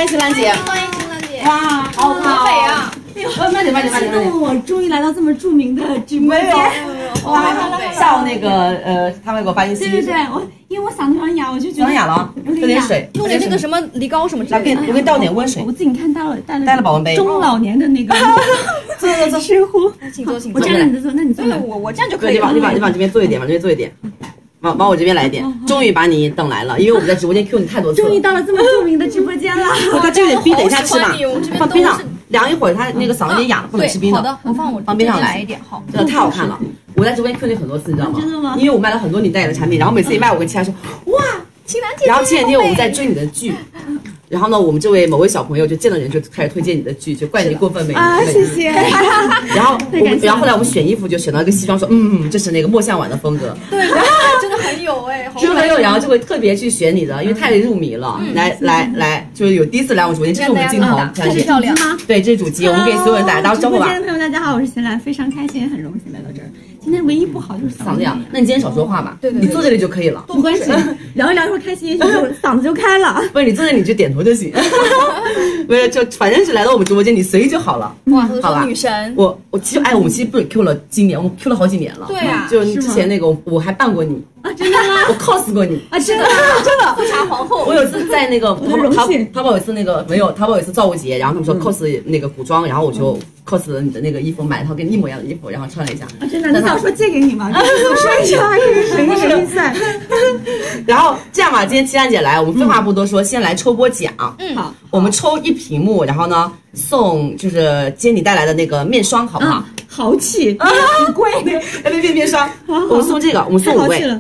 迎秦岚姐， 欢迎秦岚姐。 哇，好美啊！ 慢点， 我终于来到这么著名的直播间。 哇，下午那个他们给我发信息。 对，因为我嗓子有点哑，我就觉得哑了，喝点水， 弄点那个什么梨膏什么之类的。 我给你倒点温水。 我自己看带了保温杯， 中老年的那个坐深呼。 请坐。 我站着你坐，那你坐。 我这样就可以了。 你往这边坐一点，往我这边来一点。终于把你等来了，因为我们在直播间 Q 你太多次了。 终于到了这么著名的直播间了。 他这有点逼，等一下吃吧。放边上凉一会儿，他那个嗓子有点哑了，不能吃冰的。 好的，我放边上来一点。好， 真的太好看了。我在直播间 Q 你很多次，你知道吗？ 真的吗？ 因为我卖了很多你代言的产品，然后每次一卖，我跟齐岚说，哇， 秦岚姐。 然后前2天我们在追你的剧。然后呢，我们这位某位小朋友就见了人就开始推荐你的剧，就怪你过分美啊，谢谢。 然后后来我们选衣服就选到一个西装，说这是那个墨香碗的风格。 对，真的很有哎， 真的很有，然后就会特别去选你的，因为太入迷了。来，就是有第一次来我直播间，这是我们镜头， 这是漂亮吗？ 对，这是主机，我们给所有人打招呼吧。 朋友大家好，我是秦岚，非常开心，很荣幸来到这儿。今天唯一不好就是嗓子哑，那你今天少说话吧。 对， 你坐这里就可以了， 没关系，聊一聊一会儿开心，也许就嗓子就开了。 不是你坐这里就点头就行，不是就反正是来到我们直播间你随意就好了。 哇，都是女神。 我其实我们其实不是 Q 了今年，我们 Q 了好几年了。 对啊， 就之前那个我还扮过你啊，真的吗？ 我 cos 过你啊，真的富察皇后。 我有一次在那个淘宝有一次那个没有淘宝有一次造物节，然后他们说 cos 那个古装，然后我就 cos 了你的那个衣服，买了套跟你一模一样的衣服，然后穿了一下。 啊，真的？你早说借给你嘛！我说一下，这是谁比赛？ 然后这样吧，今天齐岚姐来，我们废话不多说，先来抽波奖。 好， 我们抽1屏幕，然后呢送就是今天你带来的那个面霜，好不好？ 豪气，很贵的 FAB 面霜，我们送这个，我们送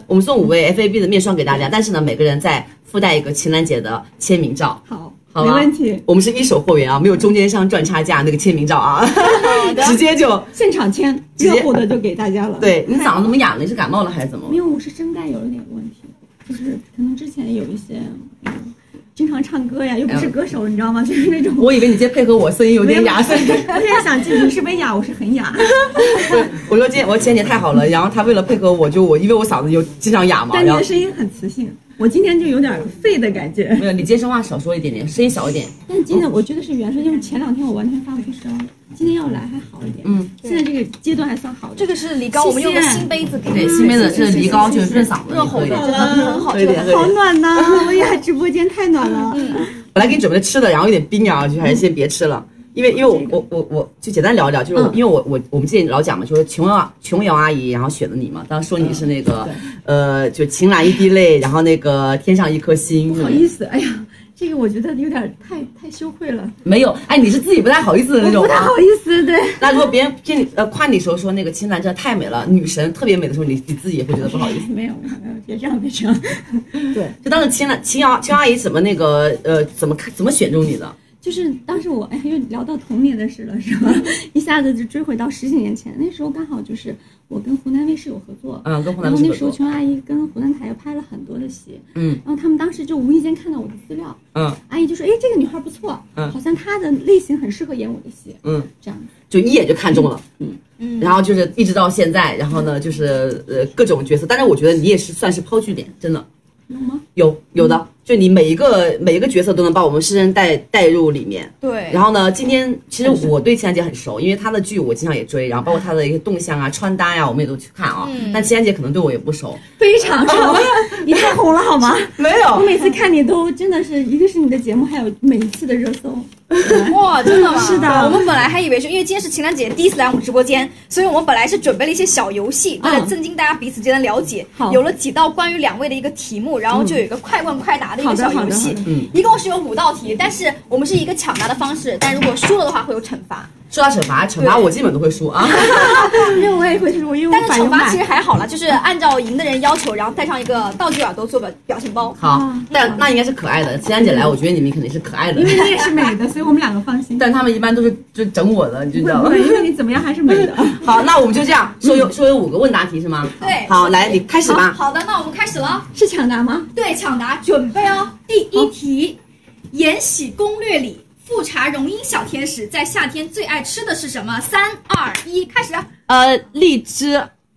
5位 FAB 的面霜给大家，但是呢，每个人再附带一个秦岚姐的签名照。好， 没问题。 我们是一手货源啊，没有中间商赚差价那个签名照啊，直接就现场签，热乎的就给大家了。 对，你嗓子怎么哑了？你是感冒了还是怎么？ 因为我是声带有了点问题，就是可能之前有一些。经常唱歌呀，又不是歌手，你知道吗？就是那种。 我以为你今天配合我，声音有点哑，所以我现在想，你是微哑，我是很哑。 我说前几天太好了，然后他为了配合我，因为我嗓子就经常哑嘛。 但你的声音很磁性，我今天就有点废的感觉。 没有，你今天说话少说一点点，声音小一点。 但今天我觉得是原声，因为前2天我完全发不出声，今天要来还好一点。现在这个阶段还算好的。 这个是梨膏，我们用个新杯子给你。 对，新杯子这是梨膏，就是润嗓子， 热喉的，真的很好， 好暖呐！我也直播间太暖了。 我来给你准备吃的，然后有点冰啊，就还是先别吃了。因为我就简单聊一聊，就是因为我们之前老讲嘛，就是琼瑶阿姨，然后选了你嘛，当时说你是那个就晴朗一滴泪，然后那个天上一颗星。 不好意思，哎呀。这个我觉得有点太羞愧了。 没有，哎，你是自己不太好意思的那种。 不太好意思，对。 那如果别人骗你夸你的时候说那个秦岚真的太美了，女神特别美的时候，你自己也会觉得不好意思。 没有，别这样。对， 就当时秦瑶阿姨怎么那个怎么选中你的？ 就是当时我又聊到童年的事了，是吧？一下子就追回到10几年前，那时候刚好就是我跟湖南卫视有合作， 跟湖南卫视合作。 然后那时候琼阿姨跟湖南台又拍了很多的戏，然后他们当时就无意间看到我的资料，阿姨就说，哎，这个女孩不错，好像她的类型很适合演我的戏，这样就一眼就看中了，然后就是一直到现在，然后呢就是各种角色，但是我觉得你也是算是抛据点，真的。 有吗？ 有的，就你每一个角色都能把我们诗人带入里面。 对。 然后呢，今天其实我对秦岚姐很熟，因为她的剧我经常也追，然后包括她的一些动向啊、穿搭呀，我们也都去看啊。但秦岚姐可能对我也不熟， 非常熟。你太红了好吗？ 没有， 我每次看你都真的是一个是你的节目，还有每一次的热搜。 哇，真的吗？ 是的， 我们本来还以为是因为今天是秦岚姐第一次来我们直播间，所以我们本来是准备了一些小游戏，为了增进大家彼此间的了解，有了几道关于2位的一个题目，然后就有一个快问快答的一个小游戏，一共是有5道题，但是我们是一个抢答的方式，但如果输了的话会有惩罚。 说到惩罚我基本都会输啊， 因为我也会输，因为但是惩罚其实还好了，就是按照赢的人要求，然后带上一个道具耳朵做个表情包。 好，但那应该是可爱的。秦岚姐来，我觉得你们肯定是可爱的， 因为你也是美的，所以我们2个放心。 但他们一般都是就整我的，你知道吗？ 对，因为你怎么样还是美的。 好，那我们就这样说有5个问答题是吗？ 对。 好，来你开始吧。 好的，那我们开始了。 是抢答吗？ 对，抢答，准备哦。第1题，《延禧攻略》里。富察容音小天使在夏天最爱吃的是什么？3、2、1，开始。 荔枝。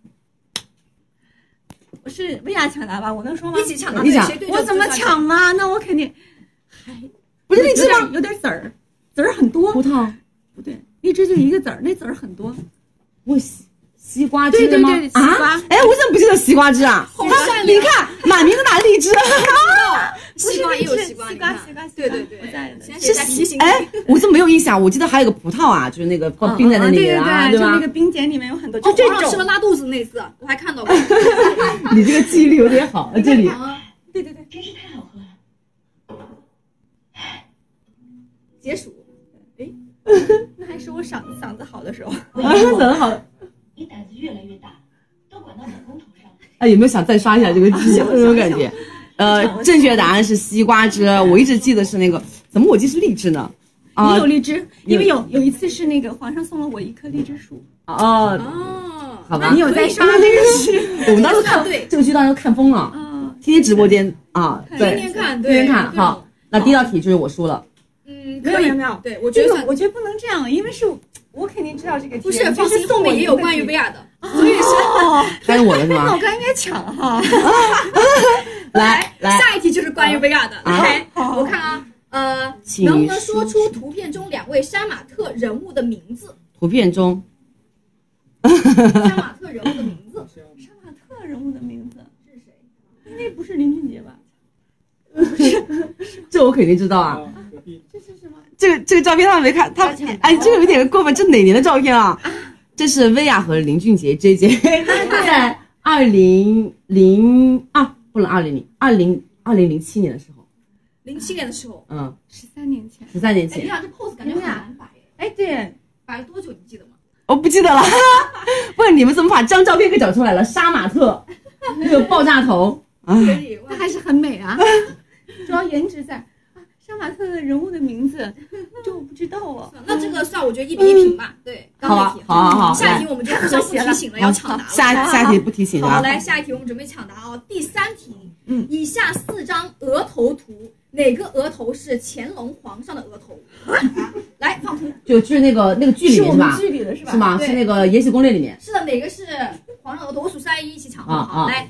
我是薇娅抢答吧？我能说吗？ 一起抢答， 你抢。 我怎么抢嘛？那我肯定不不是荔枝吗？ 有点籽儿，籽儿很多。 葡萄不对，荔枝就一个籽儿，那籽儿很多。 我西瓜汁吗？ 对，西瓜。 哎，我怎么不记得西瓜汁啊？你看，满名的拿荔枝。 西瓜也有西瓜，对， 我在的。 是提醒你。 哎，我怎么没有印象？我记得还有个葡萄啊，就是那个冰在那里面啊， 对吧？就那个冰碱里面有很多。 就这种吃了拉肚子那次，我还看到过。 你这个记忆力有点好，这里。 对， 真是太好喝了。 解暑。 哎，那还是我嗓子好的时候。 嗓子好。 你胆子越来越大，都管到老公头上。 哎，有没有想再刷一下这个题？这种感觉。正确答案是西瓜汁，我一直记得是那个，怎么我记是荔枝呢？ 你有荔枝，因为有一次是那个皇上送了我一棵荔枝树。 哦，好吧， 你有在刷这个剧？ 我们当时看这个剧，当时看疯了，天天直播间啊， 天天看， 天天看。好，那第一道题就是我输了。 没有， 对，我觉得不能这样，因为是我肯定知道这个题。 不是，放心，后面也有关于薇娅的，所以是该我了是吗？ 那我刚应该抢哈。 来， 下一题就是关于薇娅的。来，我看啊，能不能说出图片中2位杀马特人物的名字？ 图片中， 杀马特人物的名字， 杀马特人物的名字是谁？应该不是林俊杰吧？ 这我肯定知道啊。 这是什么？ 这个照片他们没看，哎，这个有点过分，这哪年的照片啊？这是薇娅和林俊杰 JJ 在2007年的时候。 07年的时候 ，13年前。 13年前。 哎呀，这 pose 感觉很难摆。 哎，对， 摆了多久？你记得吗？ 我不记得了。问你们怎么把这张照片给找出来了？杀马特，那个爆炸头， 那还是很美啊。主要颜值在。杀马特的人物的名字，这我不知道哦。 那这个算我觉得1比1平吧。对， 好吧，好。 下一题我们就互相不提醒了，要抢答了。 下一题不提醒了。 好，来下一题我们准备抢答啊。第3题，以下4张额头图，哪个额头是乾隆皇上的额头？来放图， 就是那个剧里面是吧？ 剧里的是吧？ 是吗？是那个《延禧攻略》里面。 是的，哪个是皇上额头？我数3、2、1，一起抢。好，来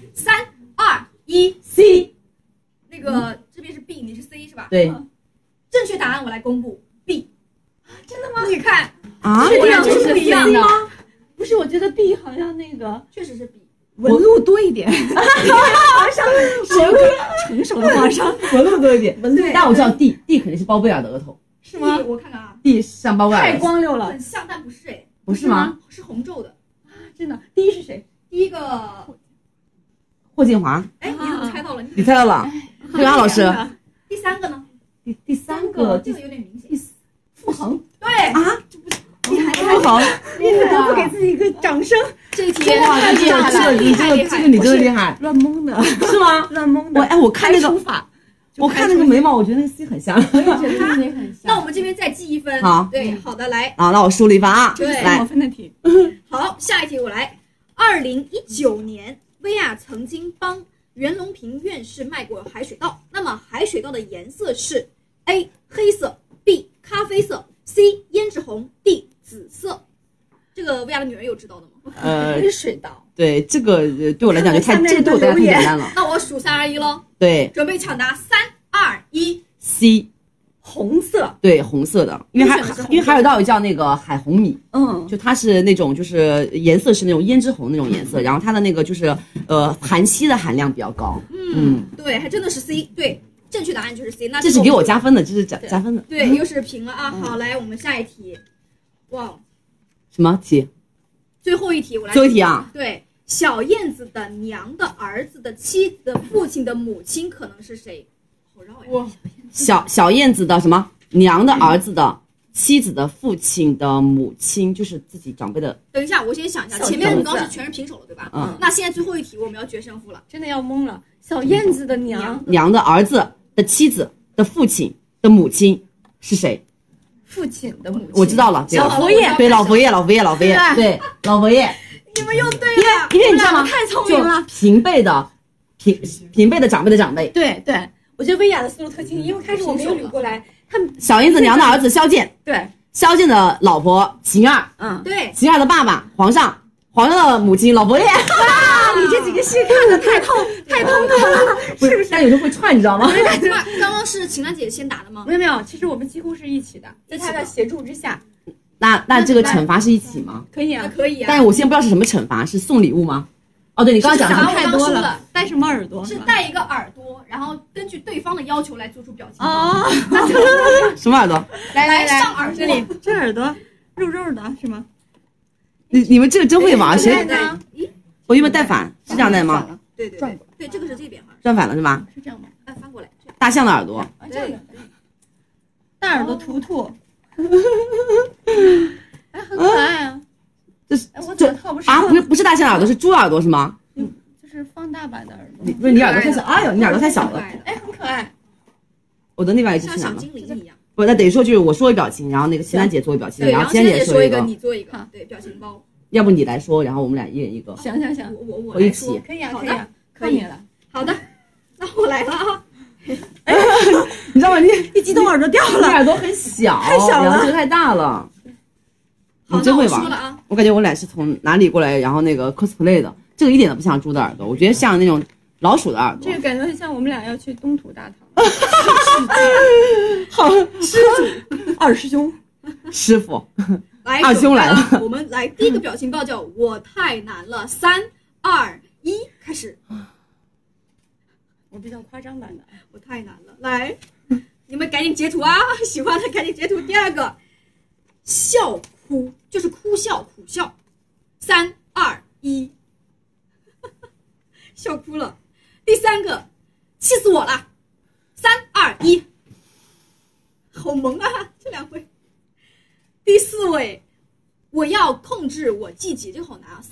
3、2、1 ，C。 那个这边是 B， 你是 C 是吧？ 对。 正确答案我来公布 B。 真的吗？ 你看啊， 这样就是不一样的。 不是，我觉得 B 好像那个确实是 B， 纹路多一点。皇上是一个成熟的皇上， 纹路多一点。但我知道 D 肯定是包贝尔的额头， 是吗？我看看啊 ，D 像包贝尔， 太光溜了， 很像，但不是哎， 不是吗？ 是红皱的啊，真的。第一是谁？ 第一个霍建华。 哎，你怎么猜到了？ 你猜到了，对啊，老师。 第3个呢？ 第3个， 这个有点明显。 傅恒。 对啊， 傅恒，你不得不给自己一个掌声。 这一题哇，这个你真的厉害， 乱蒙的是吗？ 乱蒙的。 我看那个，我看那个眉毛，我觉得那个 C 很像。 我也觉得那很像。 那我们这边再记1分。 好， 对，好的，来。 啊，那我输了1分啊。 对， 来我分的题。 好，下一题我来。2019年，薇娅曾经帮袁隆平院士卖过海水稻，那么海水稻的颜色是 A 黑色 ，B 咖啡色 ，C 胭脂红 ，D 紫色。这个薇娅的女儿有知道的吗？ 水稻。 对，这个对我来讲就太，这个对我来讲太简单了。 那我数3、2、1喽。 对， 准备抢答3、2、1 ，C 红色。 对，红色的，因为海水稻有叫那个海红米，就它是那种就是颜色是那种胭脂红那种颜色，然后它的那个就是含硒的含量比较高。 对，还真的是 C， 对。正确答案就是 C， 那这是给我加分的，这是加分的。 对，又是平了啊！好，来我们下一题。哇， 什么题？ 最后一题，我来。 最后一题啊！ 对，小燕子的娘的儿子的妻子的父亲的母亲可能是谁？好绕呀！ 小燕子的什么娘的儿子的妻子的父亲的母亲，就是自己长辈的。 等一下，我先想一下，前面刚是全是平手了，对吧？那现在最后一题我们要决胜负了， 真的要懵了。小燕子的娘的儿子的妻子的父亲的母亲是谁？ 父亲的母亲我知道了， 老佛爷。 对，老佛爷，对，老佛爷。 你们又对了， 因为你知道吗？ 太聪明了， 平辈的长辈的长辈。 对，我觉得薇娅的思路特清，因为开始我没有捋过来。他们小燕子娘的儿子萧剑， 对， 萧剑的老婆秦二， 对， 秦二的爸爸皇上的母亲老佛爷。 厉你这几个戏看的太通透了，是不是？ 但有时候会串，你知道吗？ 刚刚是晴岚姐先打的吗？ 没有，其实我们几乎是一起的，在她的协助之下。 那这个惩罚是一起吗？ 可以啊， 可以啊。 但是我现在不知道是什么惩罚，是送礼物吗？哦，对，你刚刚讲的太多了，戴什么耳朵？ 是戴一个耳朵，然后根据对方的要求来做出表情。 哦， 什么耳朵？ 来上耳朵， 这里这耳朵肉肉的是吗？ 你们这个真会玩，谁？ 咦， 我有没有戴反？是这样戴吗？ 对，对，这个是这边哈。 转反了是吧？ 是这样吗？ 翻过来。 大象的耳朵。 对， 大耳朵图图。哎，很可爱啊。 这是我怎么套不上啊？不是大象耳朵，是猪耳朵是吗？ 就是放大版的耳朵。 不是你耳朵太小，哎呦，你耳朵太小了。 哎，很可爱。 我的另外一只像小精灵一样。 不，那等于说就是我说一表情，然后那个晴岚姐做一表情，然后晴岚姐说一个， 你做一个，对，表情包。 要不你来说，然后我们俩一人一个。 行， 我一起。 可以啊， 可以啊， 可以了。 好的，那我来了啊。 你知道吗？你一激动耳朵掉了， 你耳朵很小， 太小了， 然后这个太大了。 好， 你真会玩啊！ 我感觉我俩是从哪里过来，然后那个 cosplay 的，这个一点都不像猪的耳朵，我觉得像那种老鼠的耳朵。 这个感觉像我们俩要去东土大唐。 好， 师祖，二师兄， 师傅， 来， 二兄来了。 我们来第一个表情包叫“我太难了”，3、2、1，开始。 我比较夸张版的， 我太难了，来，你们赶紧截图啊！喜欢的赶紧截图。第二个，笑哭，就是哭笑、苦笑，3、2、1，笑哭了。第三个，气死我了，3、2、1，好萌啊，这两位。第四位，我要控制我自己，这个好难啊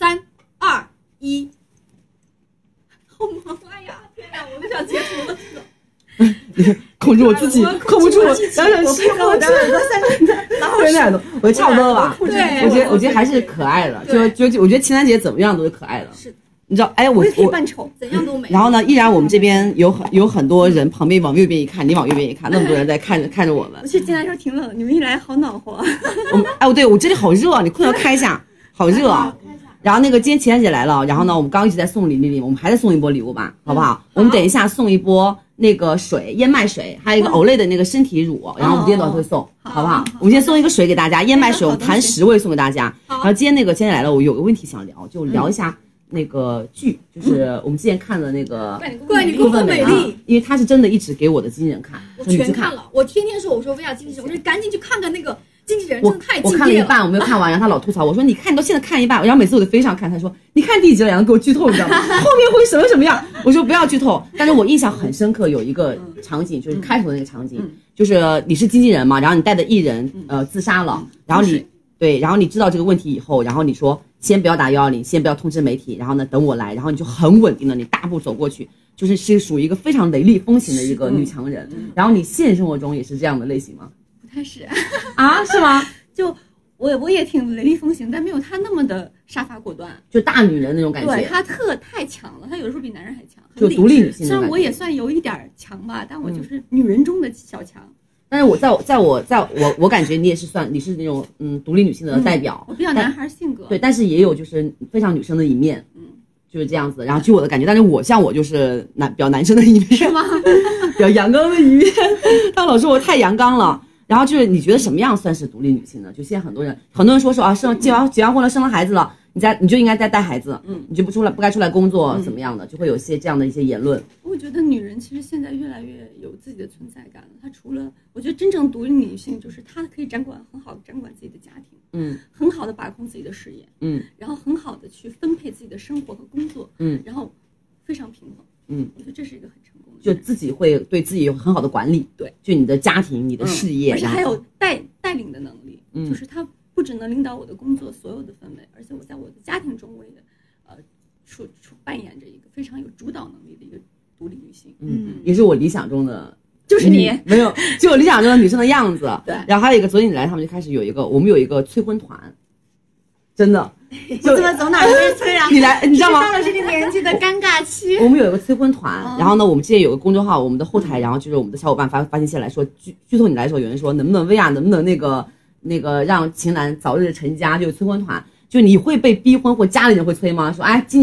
，3、2、1，好萌啊呀！天哪，我都想截图了。 控制我自己，控不住我，然后我配合我的耳朵3个，然后对耳朵，我觉得差不多了吧？ 对， 我觉得还是可爱的，就我觉得晴岚姐怎么样都是可爱的。 是， 你知道，哎，我可以扮丑， 怎样都美。 然后呢，依然我们这边有很多人，旁边往右边一看，你往右边一看，那么多人在看着我们。 我去进来的时候挺冷，你们一来好暖和。 对，我这里好热，你空调开一下，好热啊。然后那个今天晴岚姐来了，然后呢，我们刚刚一直在送礼，我们还在送一波礼物吧，好不好？我们等一下送一波那个水，燕麦水，还有一个Olay的那个身体乳，然后我们今天都会送，好不好？我们先送一个水给大家，燕麦水我们谈10位送给大家。然后今天那个晴岚姐来了，我有个问题想聊，就聊一下那个剧，就是我们之前看的那个 《怪女公分美丽》， 因为她是真的一直给我的经纪人看， 我全看了，我天天说我说薇娅经纪人，我说赶紧去看看那个。经纪人真的太敬业了。 我看了一半，我没有看完，然后他老吐槽我说：“你看，你到现在看一半。”然后每次我就飞上看，他说：“你看第几集了？”然后给我剧透，你知道吗？后面会什么样？我说不要剧透。但是我印象很深刻，有一个场景，就是开头的那个场景，就是你是经纪人嘛，然后你带的艺人自杀了，然后你知道这个问题以后，然后你说先不要打110，先不要通知媒体，然后呢等我来，然后你就很稳定的你大步走过去，就是属于一个非常雷厉风行的一个女强人。然后你现实生活中也是这样的类型吗？ 他是啊，是吗？ 就我也挺雷厉风行，但没有他那么的杀伐果断， 就大女人那种感觉。 对，他太强了，他有的时候比男人还强， 就独立女性。 虽然我也算有一点强吧，但我就是女人中的小强。 但是我感觉你也是你是那种独立女性的代表。 我比较男孩性格。 对，但是也有就是非常女生的一面。就是这样子。然后据我的感觉，但是我就是比较男生的一面， 是吗？ 比较阳刚的一面。他老说我太阳刚了。然后就是你觉得什么样算是独立女性呢？就现在很多人说啊，结完婚了，生了孩子了，你就应该再带孩子，你就不该出来工作，怎么样的，就会有些这样的一些言论。 我觉得女人其实现在越来越有自己的存在感了。她除了我觉得真正独立女性，就是她可以很好的掌管自己的家庭，很好的把控自己的事业，然后很好的去分配自己的生活和工作，然后非常平衡，我觉得这是一个很成功的。 就自己会对自己有很好的管理， 对， 就你的家庭、你的事业， 而且还有带领的能力，就是她不只能领导我的工作所有的氛围，而且我在我的家庭中，我也扮演着一个非常有主导能力的一个独立女性， 也是我理想中的， 就是你没有，就我理想中的女生的样子。 对， 然后还有一个，昨天你来，他们就开始我们有一个催婚团，真的， 我怎么走哪都是催啊？ 你来，你知道吗？ 到了这个年纪的尴尬期。 我们有一个催婚团，然后呢，我们之前有个公众号，我们的后台，然后就是我们的小伙伴发信息来说，剧透你来的时候，有人说能不能薇娅能不能那个让晴岚早日成家，就是催婚团，就你会被逼婚或家里人会催吗？说哎，今年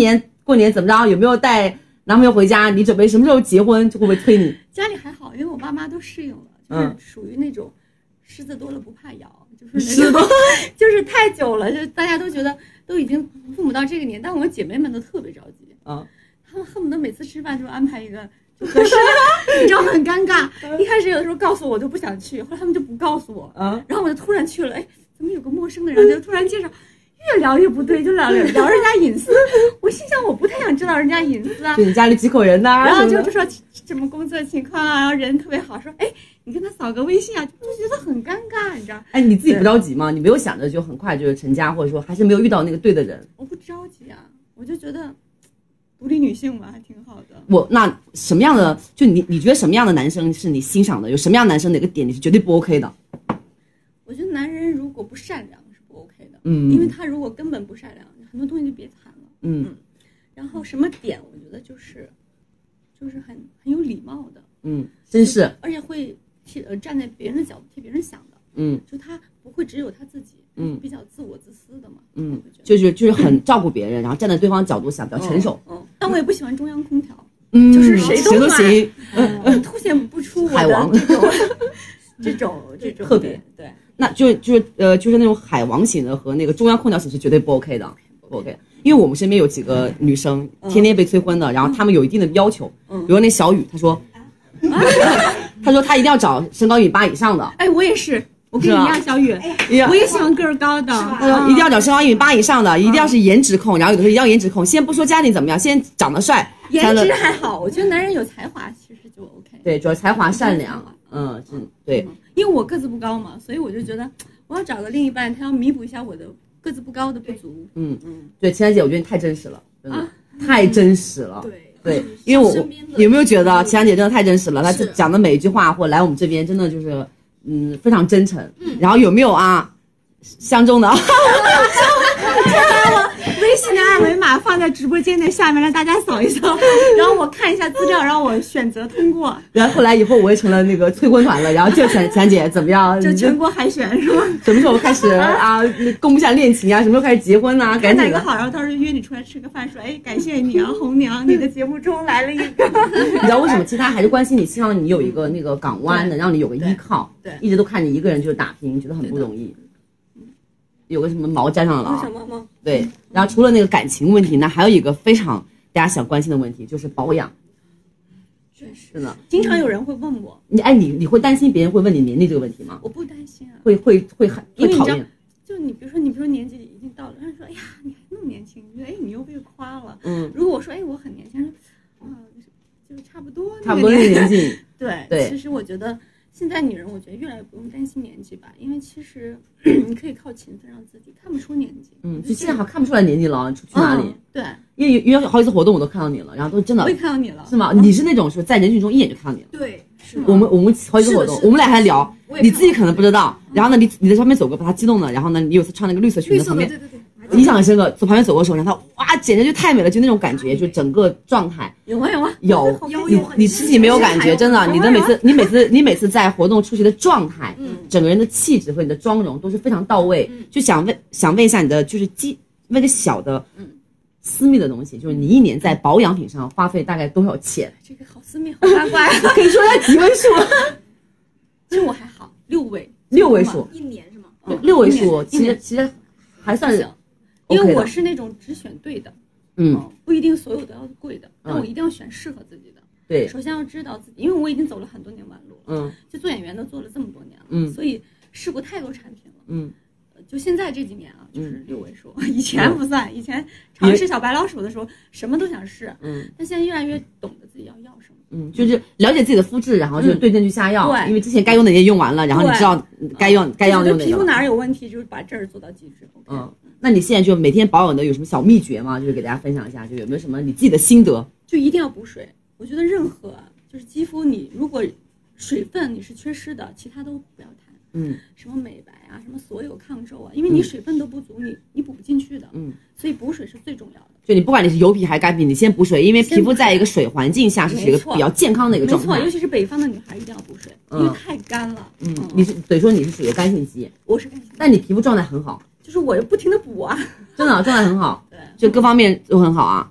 过年怎么着？有没有带男朋友回家？你准备什么时候结婚？就会不会催你？ 家里还好，因为我爸妈都适应了，就是属于那种虱子多了不怕咬，就是那种就是太久了，就大家都觉得都已经父母到这个年，但我们姐妹们都特别着急啊，他们恨不得每次吃饭就安排一个。就合适，你知道很尴尬。一开始有的时候告诉我都不想去，后来他们就不告诉我，然后我就突然去了。哎，怎么有个陌生的人就突然介绍，越聊越不对，就聊人家隐私。我心想我不太想知道人家隐私啊。 就你家里几口人呐？ 然后就说什么工作情况啊，然后人特别好，说哎你跟他扫个微信啊，就觉得很尴尬，你知道？ 哎，你自己不着急吗？你没有想着就很快就是成家，或者说还是没有遇到那个对的人？ 我不着急啊，我就觉得。独立女性嘛，还挺好的。 那什么样的，就你觉得什么样的男生是你欣赏的？有什么样的男生哪个点你是绝对不 OK 的？ 我觉得男人如果不善良是不 OK 的，因为他如果根本不善良，很多东西就别谈了，然后什么点，我觉得就是很有礼貌的， 真是， 而且会站在别人的角度替别人想的，就他不会只有他自己。比较自我自私的嘛， 就是很照顾别人，然后站在对方角度想，比较成熟。 但我也不喜欢中央空调，就是谁都行， 凸显不出我海王这种特别对。 那就是那种海王型的和那个中央空调型是绝对不 OK 的，不 OK。因为我们身边有几个女生天天被催婚的，然后她们有一定的要求，比如那小雨，她说她一定要找身高1.8米以上的。 哎，我也是。我跟你一样，小雨，我也喜欢个儿高的。 他说一定要找身高1.8米以上的，一定要是颜值控，然后有的时候一定要颜值控。先不说家庭怎么样，先长得帅。 颜值还好，我觉得男人有才华其实就 OK。 对，主要才华善良。对。 因为我个子不高嘛，所以我就觉得我要找个另一半，他要弥补一下我的个子不高的不足。 对，晴婵姐，我觉得你太真实了，真的太真实了。对，因为我有没有觉得晴婵姐真的太真实了？她讲的每一句话或来我们这边，真的就是。非常真诚。然后有没有相中的？ 我微信的二维码放在直播间的下面，让大家扫一扫，然后我看一下资料，然后我选择通过。 然后后来以后我也成了那个催婚团了，然后就晴姐怎么样？ 就全国海选是吧？ 什么时候开始公布一下恋情啊？什么时候开始结婚啊？赶紧哪个好，然后到时候约你出来吃个饭，说哎，感谢你啊，红娘，你的节目中来了一个。 你知道为什么？其实他还是关心你，希望你有一个那个港湾的，让你有个依靠。对，一直都看你一个人就是打拼，觉得很不容易。有个什么毛粘上了什么吗？ 对，然后除了那个感情问题，那还有一个非常大家想关心的问题，就是保养。 确实， 真的， 经常有人会问我， 你会担心别人会问你年龄这个问题吗？ 我不担心啊， 会讨厌。 就你比如说年纪已经到了，他说哎呀你还那么年轻，你觉得哎你又被夸了。如果我说哎我很年轻，就是差不多那个年纪。 对，其实我觉得。现在女人，我觉得越来越不用担心年纪吧，因为其实你可以靠勤奋让自己看不出年纪。 就现在好看不出来年纪了，去哪里？ 对， 因为好几次活动我都看到你了，然后都真的。 我也看到你了， 是吗？你是那种说在人群中一眼就看到你了。 对，是吗？ 我们好几次活动，我们俩还聊，你自己可能不知道。然后呢，你在上面走过，把他激动了。然后呢，你有次穿那个绿色裙子，旁边对。 印象很深刻，从旁边走过的时候，然后他哇，简直就太美了，就那种感觉，就整个状态。 有。 你自己没有感觉，真的，你每次在活动出席的状态，整个人的气质和你的妆容都是非常到位。就想问一下你的，就是问个小的，私密的东西，就是你一年在保养品上花费大概多少钱？ 这个好私密，好八卦呀！ 可以说一下几位数？ 其实我还好，6位数，一年是吗 ？6位数，其实还算是。 因为我是那种只选对的，不一定所有都要贵的，但我一定要选适合自己的。 对， 首先要知道自己，因为我已经走了很多年弯路了，就做演员都做了这么多年了，所以试过太多产品了，就现在这几年啊，就是6位数，以前不算，以前尝试小白老鼠的时候，什么都想试，但现在越来越懂得自己要什么， 就是了解自己的肤质，然后就对症去下药，因为之前该用的也用完了，然后你知道该用的用哪个。 皮肤哪儿有问题，就是把这儿做到极致。 那你现在就每天保养的有什么小秘诀吗？就是给大家分享一下，就有没有什么你自己的心得？ 就一定要补水。我觉得任何就是肌肤，你如果水分你是缺失的，其他都不要谈。什么美白啊，什么所有抗皱啊，因为你水分都不足，你补不进去的。所以补水是最重要的。 就你不管你是油皮还是干皮，你先补水，因为皮肤在一个水环境下是一个比较健康的一个状态。 没错，尤其是北方的女孩一定要补水，因为太干了。 你是等于说你是属于干性肌， 我是干性肌， 但你皮肤状态很好。 就是我又不停的补啊， 真的状态很好，对，就各方面都很好啊。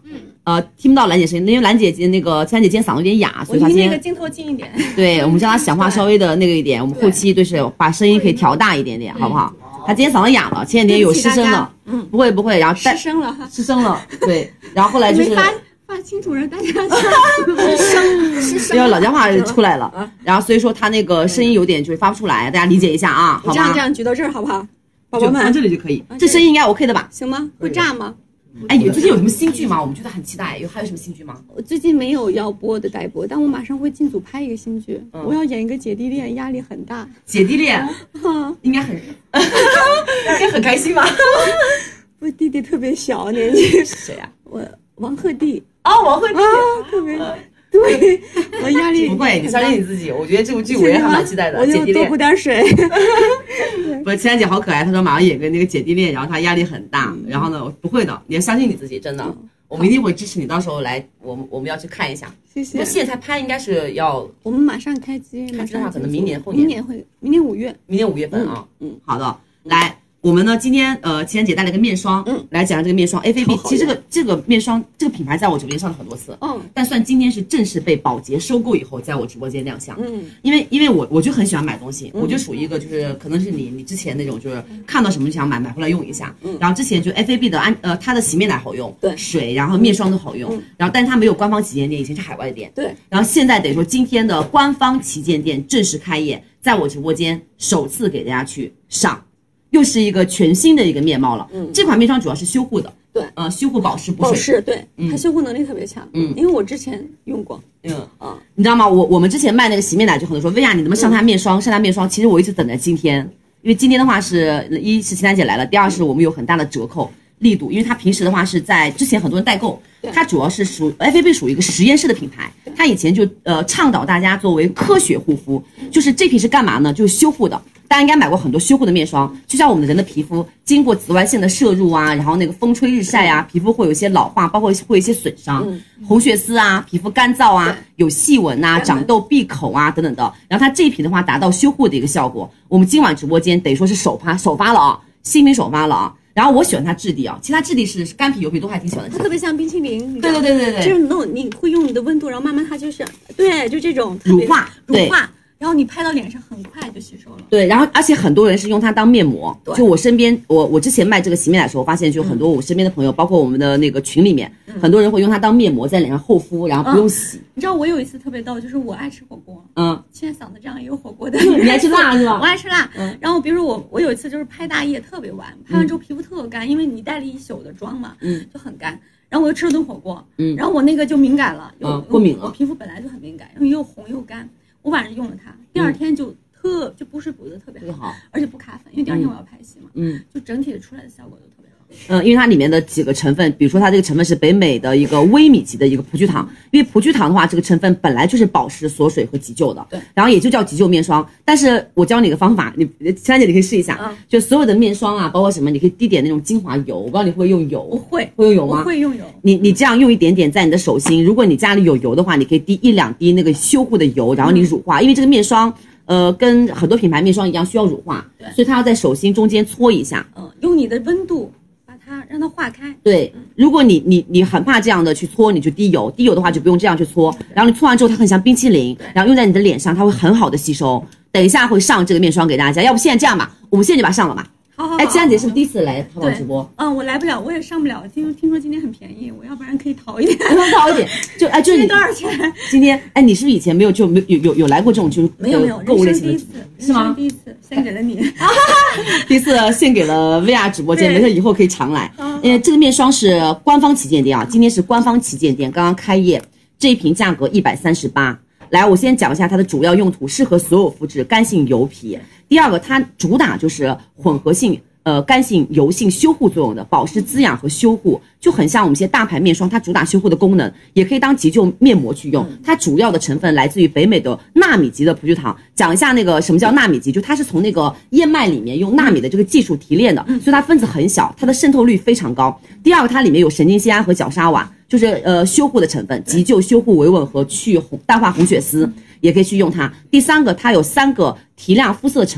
听不到兰姐声音，因为兰姐那个珊姐今天嗓子有点哑，所以她今天那个镜头近一点。 对，我们叫她讲话稍微的那个一点，我们后期就是把声音可以调大一点点，好不好？她今天嗓子哑了，前几天有失声了，不会，然后失声了， 对，然后后来就是发清楚让大家失声， 因为老家话出来了，然后所以说她那个声音有点就是发不出来，大家理解一下啊，好吗？ 这样举到这儿好不好？宝宝们， 放这里就可以，这声音应该 OK 的吧？ 行吗？会炸吗？ 哎，你最近有什么新剧吗？我们觉得很期待，还有什么新剧吗？ 我最近没有要播的待播，但我马上会进组拍一个新剧，我要演一个姐弟恋，压力很大。 姐弟恋，应该应该很开心吧？ 我弟弟特别小，年纪谁呀？ 我王鹤棣。 王鹤棣， 特别。对，我压力不会，你相信你自己。我觉得这部剧我也还蛮期待的。 我就多补点水。 不是，千珊姐好可爱，她说马上演个那个姐弟恋，然后她压力很大。然后呢，不会的，你要相信你自己，真的，我们一定会支持你。到时候来，我们要去看一下。 谢谢。 那现在才拍应该是要， 我们马上开机， 马上可能明年后年。 明年5月。 明年5月份啊。好的，来。我们呢，今天千珊姐带了个面霜，来讲这个面霜 FAB。其实这个面霜这个品牌在我直播间上了很多次，但算今天是正式被宝洁收购以后，在我直播间亮相。因为我就很喜欢买东西，我就属于一个就是可能是你之前那种就是看到什么就想买回来用一下。然后之前就 FAB 的它的洗面奶好用，对，水然后面霜都好用，然后但是它没有官方旗舰店，以前是海外的店，对。然后现在等于说今天的官方旗舰店正式开业，在我直播间首次给大家去上。又是一个全新的一个面貌了。这款面霜主要是修护的，对，修护保湿补水， 对，它修护能力特别强。因为我之前用过。 你知道吗？我们之前卖那个洗面奶，就很多说薇娅，你能不能上它面霜？上它面霜，其实我一直等着今天，因为今天的话是一是千珊姐来了，第二是我们有很大的折扣力度，因为它平时的话是在之前很多人代购，它主要是FAB 属于一个实验室的品牌，它以前就倡导大家作为科学护肤，就是这瓶是干嘛呢？就是修护的。大家应该买过很多修护的面霜，就像我们人的皮肤经过紫外线的摄入啊，然后那个风吹日晒啊，皮肤会有一些老化，包括会有一些损伤，红血丝啊，皮肤干燥啊，有细纹啊，长痘闭口啊等等的。然后它这一瓶的话达到修护的一个效果。我们今晚直播间等于说是首发了啊，新品首发了啊。然后我喜欢它质地啊，其他质地是干皮油皮都还挺喜欢的， 它特别像冰淇淋。对， 就是那种你会用你的温度，然后慢慢它就是对，就这种乳化。 然后你拍到脸上很快就吸收了。 对，然后而且很多人是用它当面膜。就我身边，我之前卖这个洗面奶的时候，我发现就很多我身边的朋友，包括我们的那个群里面，很多人会用它当面膜在脸上厚敷，然后不用洗。 你知道我有一次特别逗，就是我爱吃火锅，现在嗓子这样也有火锅的。 你爱吃辣是吧？ 我爱吃辣。然后比如说我有一次就是拍大夜特别晚，拍完之后皮肤特干，因为你带了一宿的妆嘛，就很干。然后我又吃了顿火锅，然后我那个就敏感了， 过敏了。 我皮肤本来就很敏感，然后又红又干。我晚上用了它，第二天就补水补的特别好，而且不卡粉，因为第二天我要拍戏嘛，就整体的出来的效果都特别好。 因为它里面的几个成分，比如说它这个成分是北美的一个微米级的一个葡聚糖，因为葡聚糖的话，这个成分本来就是保湿、锁水和急救的，对，然后也就叫急救面霜。但是我教你一个方法，千珊姐你可以试一下，就所有的面霜啊，包括什么，你可以滴点那种精华油，我不知道你会不会用油？ 我会用油吗？ 我会用油。 你这样用一点点在你的手心，如果你家里有油的话，你可以滴1-2滴那个修护的油，然后你乳化，因为这个面霜。跟很多品牌面霜一样需要乳化，所以它要在手心中间搓一下， 用你的温度把它让它化开。 对，如果你很怕这样的去搓，你就滴油的话就不用这样去搓，然后你搓完之后它很像冰淇淋，然后用在你的脸上，它会很好的吸收。等一下会上这个面霜给大家，要不现在这样吧，我们现在就把它上了吧。 好。 千珊姐是不是第一次来淘宝直播？ 我来不了，我也上不了。听说今天很便宜，我要不然可以淘一点。 淘一点，就是你多少钱？ 今天你是不是以前没有有来过这种就是没有购物类型的？是吗？ 第一次献给了你， 第一次献给了薇娅直播间，没事以后可以常来。这个面霜是官方旗舰店啊，今天是官方旗舰店，刚刚开业，这一瓶价格138。来，我先讲一下它的主要用途，适合所有肤质，干性油皮。第二个，它主打就是混合性。干性、油性修护作用的保湿滋养和修护，就很像我们一些大牌面霜，它主打修护的功能，也可以当急救面膜去用。它主要的成分来自于北美的纳米级的葡聚糖。讲一下那个什么叫纳米级，就它是从那个燕麦里面用纳米的这个技术提炼的，所以它分子很小，它的渗透率非常高。第二个，它里面有神经酰胺和角鲨烷，就是修护的成分，急救、修护、维稳和去淡化红血丝，也可以去用它。第三个，它有3个提亮肤色的成分。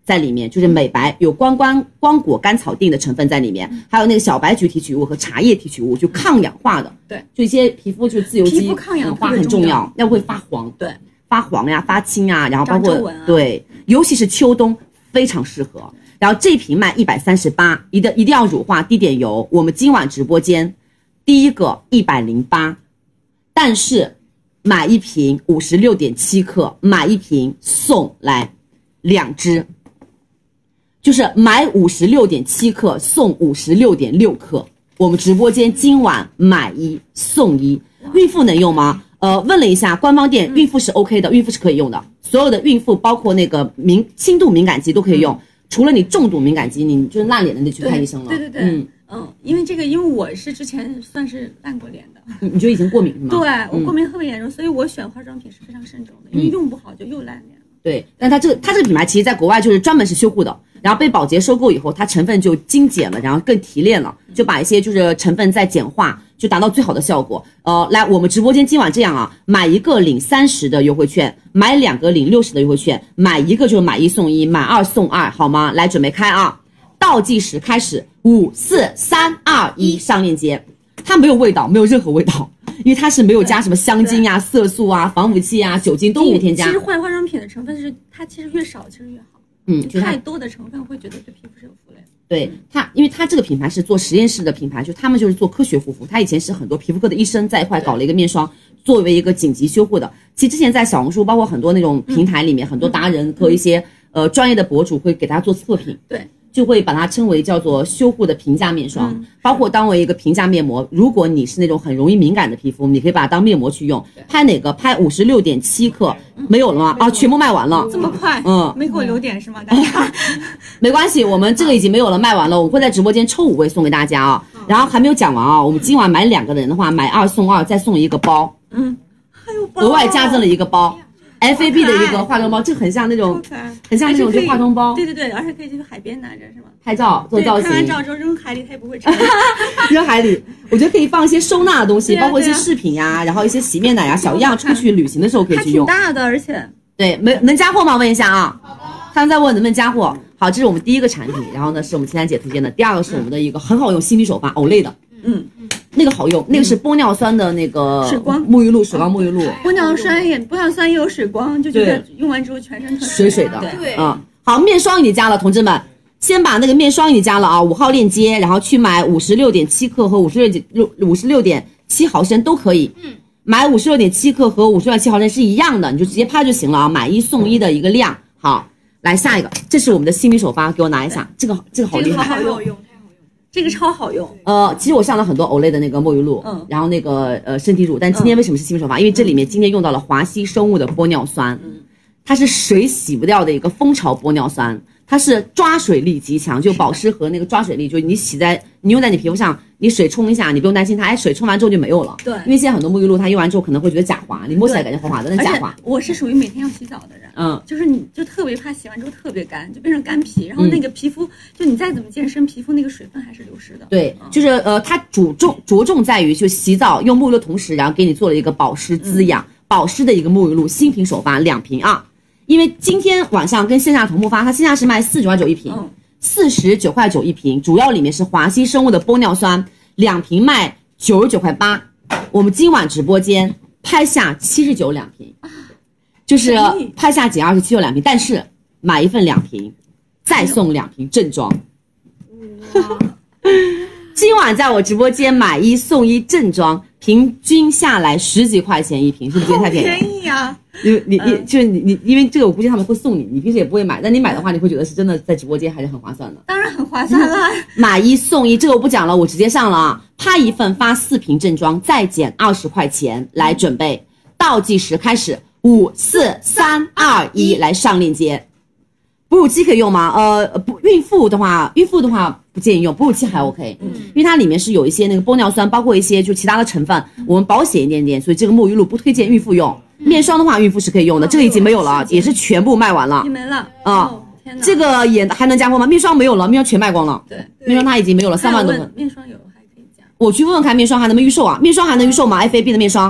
在里面，就是美白，有光果甘草定的成分在里面，还有那个小白菊提取物和茶叶提取物，就抗氧化的。 对， 就一些皮肤就自由基， 皮肤抗氧化很重要，要不会发黄。 对， 发黄呀，发青啊，然后包括对， 尤其是秋冬非常适合。然后这瓶卖138，一定要乳化滴点油。我们今晚直播间第一个108，但是买一瓶56.7克，买一瓶送来2支，就是买56.7克送56.6克。我们直播间今晚买一送一，孕妇能用吗？问了一下官方店，孕妇是 OK 的，孕妇是可以用的，所有的孕妇包括那个轻度敏感肌都可以用，除了你重度敏感肌，你就是烂脸的得去看医生了。 对，因为我是之前算是烂过脸的， 你就已经过敏是吗？ 对，我过敏特别严重，所以我选化妆品是非常慎重的，因为用不好就又烂脸了。 对，但它这个品牌其实在国外就是专门是修护的，然后被宝洁收购以后，它成分就精简了，然后更提炼了，就把一些就是成分再简化，就达到最好的效果。来我们直播间今晚这样啊，买一个领30的优惠券，买2个领60的优惠券，买一个就是买1送1，买2送2，好吗？来准备开啊，倒计时开始，5、4、3、2、1，上链接。它没有味道，没有任何味道。因为它是没有加什么香精呀、色素啊、防腐剂啊、酒精都无添加。 其实化妆品的成分是它其实越少其实越好。太多的成分会觉得对皮肤是有负累。 对它，因为它这个品牌是做实验室的品牌，就他们就是做科学护肤。他以前是很多皮肤科的医生在一块搞了一个面霜，作为一个紧急修护的。其实之前在小红书，包括很多那种平台里面，很多达人和一些专业的博主会给大家做测评。 对。 就会把它称为叫做修护的平价面霜，包括当为一个平价面膜。如果你是那种很容易敏感的皮肤，你可以把它当面膜去用。拍哪个？拍56.7克，没有了吗？啊，全部卖完了。 这么快？没给我留点是吗？大家没关系，我们这个已经没有了，卖完了。我会在直播间抽5位送给大家啊。然后还没有讲完啊，我们今晚买2个人的话，买2送2，再送一个包。 还有包， 额外加赠了一个包。FAB 的一个化妆包，这很像那种，很像那种就化妆包。 对，而且可以去海边拿着，是吗？ 拍照做造型。 拍完照之后扔海里，它也不会沉。 扔海里，我觉得可以放一些收纳的东西，包括一些饰品呀，然后一些洗面奶呀，小样出去旅行的时候可以去用。 还挺大的，而且对，能加货吗？问一下啊。好的。他们在问能不能加货。好，这是我们第一个产品，然后呢是我们青兰姐推荐的，第2个是我们的一个很好用新米手发Olay的。那个好用，那个是玻尿酸的那个水光沐浴露，水光沐浴露。 玻尿酸也有水光，就觉得用完之后全身水水的。 对， 好，面霜已经加了，同志们，先把那个面霜已经加了啊，5号链接，然后去买56.7克和56.7毫升都可以。买56.7克和56.7毫升是一样的，你就直接拍就行了啊，买1送1的一个量。好，来下一个，这是我们的新米手发，给我拿一下，这个好厉害， 好用。这个超好用， 其实我上了很多Olay的那个沐浴露，然后那个身体乳，但今天为什么是新米手发？因为这里面今天用到了华熙生物的玻尿酸，它是水洗不掉的一个蜂巢玻尿酸，它是抓水力极强，就保湿和那个抓水力，就你用在你皮肤上，你水冲一下，你不用担心它，水冲完之后就没有了。 对， 因为现在很多沐浴露它用完之后可能会觉得假滑，你摸起来感觉滑滑的，但假滑。 我是属于每天要洗澡的人，就是你就特别怕洗完之后特别干，就变成干皮，然后那个皮肤就你再怎么健身，皮肤那个水分还是流失的。 对，就是它着重在于就洗澡用沐浴露的同时，然后给你做了一个保湿滋养、保湿的一个沐浴露，新品首发2瓶啊。因为今天晚上跟线下同步发，它线下是卖49.9一瓶，49.9一瓶，主要里面是华熙生物的玻尿酸，2瓶卖99.8，我们今晚直播间拍下79 2瓶，就是拍下减27 2瓶，但是买一份2瓶，再送2瓶正装。今晚在我直播间买1送1正装，平均下来10几块钱一瓶，是不是觉得太便宜？ 便宜啊！ 你，因为这个我估计他们会送你，你平时也不会买，但你买的话，你会觉得是真的在直播间还是很划算的。 当然很划算了。 买1送1，这个我不讲了，我直接上了啊！拍一份发4瓶正装，再减20块钱，来准备倒计时开始，5、4、3、2、1，来上链接。哺乳期可以用吗？孕妇的话不建议用，哺乳期还 OK，因为它里面是有一些那个玻尿酸，包括一些就其他的成分，我们保险一点点，所以这个沐浴露不推荐孕妇用。面霜的话，孕妇是可以用的，这个已经没有了，也是全部卖完了， 没了啊！这个也还能加货吗？面霜没有了，面霜全卖光了。 对， 面霜它已经没有了3万多份。 面霜有还可以加。 我去问问看面霜还能不能预售啊？面霜还能预售吗 ？FAB 的面霜。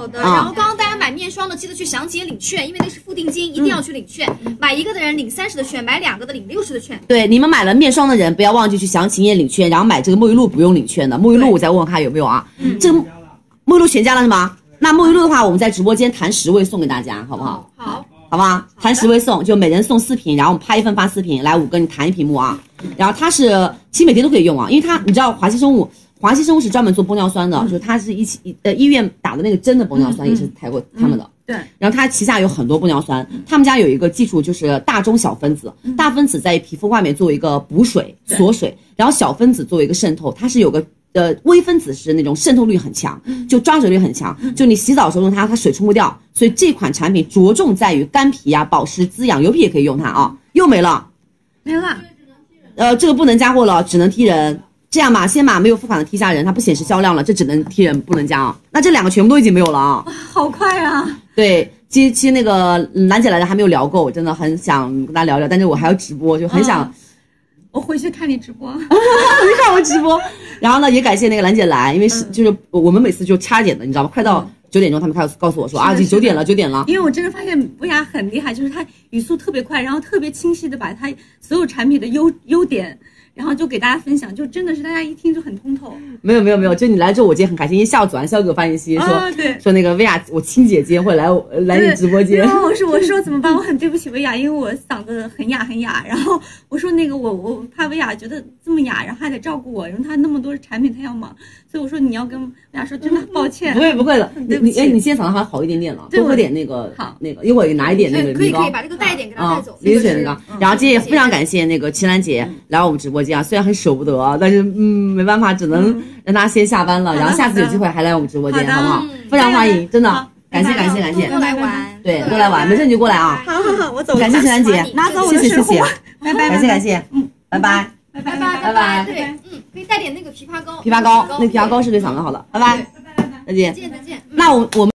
好的。然后刚刚大家买面霜的，记得去详情页领券，因为那是付定金，一定要去领券。买1个的人领30的券，买2个的领60的券。 对，你们买了面霜的人不要忘记去详情页领券，然后买这个沐浴露不用领券的。沐浴露我再问问看有没有啊？这个沐浴露全加了是吗？那沐浴露的话，我们在直播间谈10位送给大家，好不好？ 好。 好吧，谈10位送，就每人送4瓶，然后我们拍1份发4瓶，来5个你谈1瓶幕啊。然后它是其实每天都可以用啊，因为它你知道华熙生物是专门做玻尿酸的，就是它是医院打的那个针的玻尿酸也是泰国他们的。 对， 然后它旗下有很多玻尿酸，他们家有一个技术就是大中小分子，大分子在皮肤外面做一个补水锁水，然后小分子作为一个渗透，它是有个。微分子是那种渗透率很强，就抓水率很强，就你洗澡的时候用它水冲不掉，所以这款产品着重在于干皮啊、保湿、滋养，油皮也可以用它啊。又没了，这个不能加货了，只能踢人。这样吧，先把没有付款的踢下人，它不显示销量了，这只能踢人，不能加啊。那这2个全部都已经没有了啊， 好快啊！ 对，其实那个兰姐来的还没有聊够，我真的很想跟大家聊聊，但是我还要直播，就很想。 我回去看你直播，你看我直播，然后呢，也感谢那个兰姐来，因为就是我们每次就掐点的，你知道吗？快到9点钟，他们开始告诉我说啊，9点了，9点了。 因为我真的发现薇娅很厉害，就是她语速特别快，然后特别清晰的把她所有产品的优点。然后就给大家分享，就真的是大家一听就很通透。 没有，就你来之后我今天很开心，因为下午早上给我发信息说那个薇娅，我亲姐姐会来你直播间。 然后我说怎么办？我很对不起薇娅，因为我嗓子很哑。然后我说那个我怕薇娅觉得这么哑，然后还得照顾我，因为她那么多产品她要忙，所以我说你要跟薇娅说真的抱歉。 不会的，你现在嗓子还好一点了，多喝点那个一会儿拿一点那个可以把这个带点给她带走。 理水那个。然后今天也非常感谢那个秦岚姐来我们直播间啊，虽然很舍不得，但是没办法，只能让她先下班了，然后下次有机会还来我们直播间，好不好？非常欢迎，真的感谢。 多来玩， 对，多来玩，没事你就过来啊。 好，我走了。 感谢秦岚姐， 拿走我的谢谢， 拜拜， 感谢，拜拜。 对，可以带点那个枇杷膏， 那枇杷膏是对嗓子好的，拜拜，再见。 再见。 那我们。